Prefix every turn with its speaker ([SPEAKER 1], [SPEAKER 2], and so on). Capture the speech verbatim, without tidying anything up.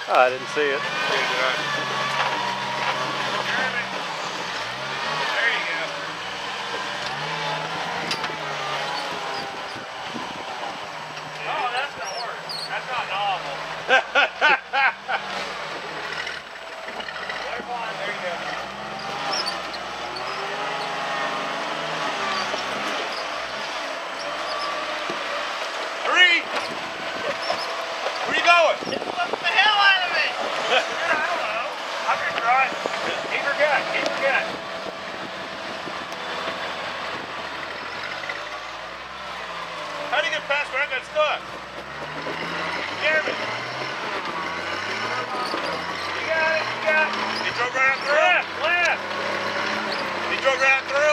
[SPEAKER 1] Oh, I didn't see it.
[SPEAKER 2] There you go. Oh, that's gonna work. That's not novel. There you go. Three. Where you going? What the hell out of me? I don't know. I'm just trying. Keep her gut. Keep her gut. How do you get past where I got stuck? Jeremy. You got it. You got it. He drove right out through. Left. Left. He drove right out through.